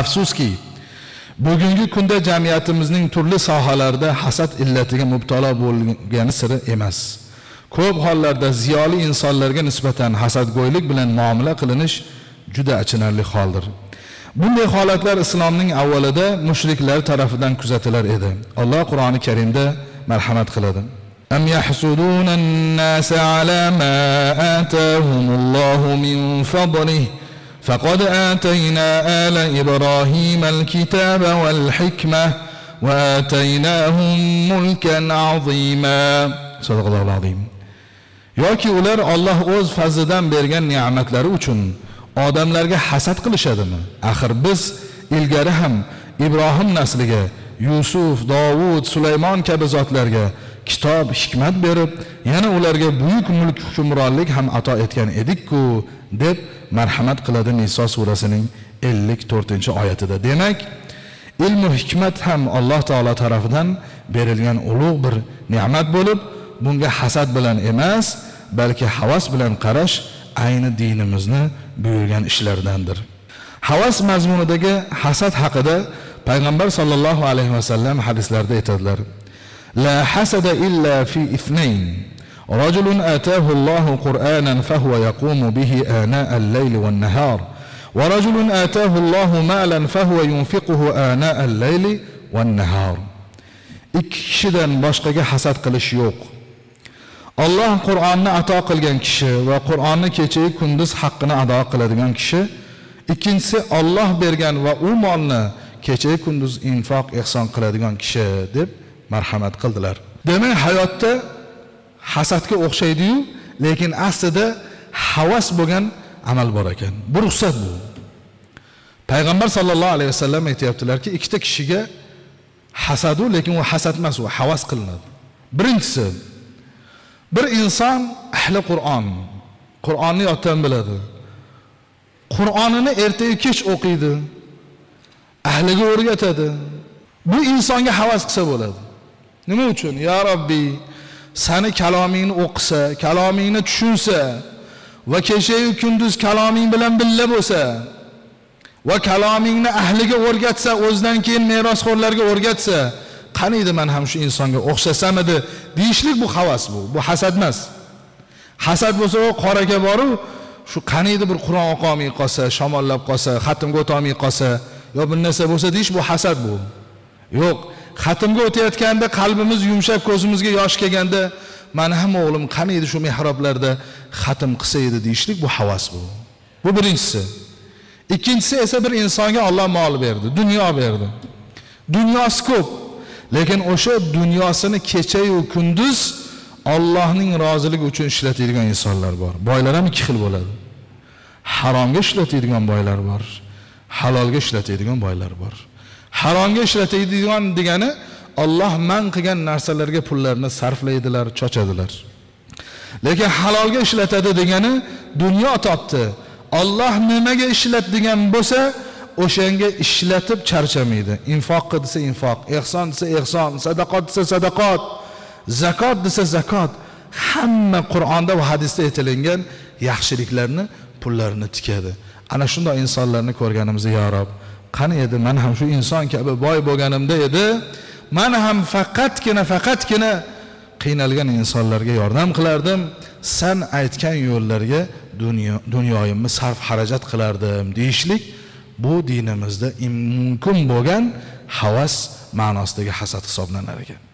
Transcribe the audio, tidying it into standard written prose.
Afsuski, bugungi kunda jamiyatimizning turli sohalarida hasad illatiga mubtalo bo'lgani siri emas. Ko'p hollarda ziyoli insonlarga nisbatan hasadgo'ylik bilan muomala qilinish juda achinarli holdir. Bunday holatlar islomning avvalida mushriklar tomonidan kuzatilar edi. Alloh Qur'oni Karimda marhamat qiladi. Am yahsuduna an-nasa ala ma atahumullohu min fadlihi faqad atayna ala Ibrahima al-kitaba wal-hikma wa ataynahum mulkan azima. Sadaqallohu azim. Yoki ular Alloh o'z fazlidan bergan ne'matlari uchun odamlarga hasad qilishadimi? Axir biz ilgari ham Ibrohim nasliga Yusuf, Davud, Sulaymon kabi zotlarga kitob, hikmat berib, yana ularga buyuk mulk hukmronlik ham ato etgan edik-ku, deb marhamat qiladi Niso surasining 54-oyatida. Demak, ilm va hikmat ham Alloh taolo tomonidan berilgan ulug' bir ne'mat bo'lib, bunga hasad bilan emas, balki havas bilan qarash ayni dinimizni buyurgan ishlardandir. Havas mazmunidagi hasad haqida Payg'ambar sallallohu alayhi va sallam hadislarda aytadilar. La hasada illa fi ithnayn. Rajulun atahu Allahu Qur'anan fahuwa yaqumu bihi ana al-layli wan-nahar. Wa rajulun atahu Allahu malan fahuwa yunfiquhu ana al-layli wan-nahar. Ikki kishidan boshqaga hasad qilish yo'q. Alloh Qur'onni ato qilgan kishi va Qur'onni kecha kunduz haqqini ado qiladigan kishi, ikkinchisi Alloh bergan va u molni kecha kunduz infoq ihson qiladigan kishi deb marhamat qildilar. Demak, hayotda hasadga o'xshaydi-yu, lekin aslida havas bo'lgan amal bor ekan. Bu ruxsat bu. Payg'ambar sallallohu alayhi vasallam aytayaptilar-ki, ikkita kishiga hasadu, lekin u hasad emas, u havas qilinadi. Birinchisi, bir inson ahli Qur'on, Qur'onni yoddan biladi. Qur'onini ertaga kech o'qiydi, ahliga o'rgatadi. Bu insonga havas qilsa bo'ladi. Nima uchun? Ya Robbi, seni kalomingni o'qisa, kalomingni tushunsa va kecha-yu kunduz kaloming bilan billa bo'lsa va kalomingni ahliga o'rgatsa, o'zidan keyin merosxo'rlarga o'rgatsa, qaniydi men ham shu insonga o'xshasam edi deyishlik, bu havas bu. Bu hasad emas. Hasad bo'lsa, o qoraga boru shu qaniydi bir Qur'on o'qolmay qolsa, shamollab qolsa, xatmga o'tolmay qolsa, yo bir narsa bo'lsa deyish, bu hasad bu. Yo'q, xatmga o'tayotganda qalbimiz yumshab, ko'zimizga yosh kelganda, "Meni ham o'g'lim qaniydi shu mehroblarda xatm qilsa edi" deyishlik, bu havas bu. Bu birinchisi. Ikkinchisi esa bir insonga Alloh mol berdi, dunyo berdi. Dunyosi ko'p, lekin o'sha dunyosini kecha-yu kunduz Allohning roziligi uchun ishlatadigan insonlar bor. Boylar ham ikki xil bo'ladi. Haromga ishlatadigan boylar bor, halolga ishlatadigan boylar bor. Haromga ishlatadigan degani Alloh man qilgan narsalarga pullarni sarflaydilar, chochadilar. Lekin halolga ishlatadi degani dunyo topdi. Alloh nimaga ishlat degan bo'lsa, o'shanga ishlatib charchamaydi. Infoq desa infoq, ihson desa ihson, sadaqat desa sadaqat, zakot desa zakot. Hamma Qur'onda va hadisda aytilgan yaxshiliklarni, pullarni tikadi. Ana shunday insonlarni ko'rganimizda, ya Rob, qani edi men ham shu inson kabi boy bo'lganimda edi, men ham faqatgina qiynalgan insonlarga yordam qilardim, sen aytgan yo'llarga dunyoyimni sarf xarajat qilardim deyishlik, bu dinimizda mumkin bo'lgan havas ma'nosidagi hasad hisoblanar ekan.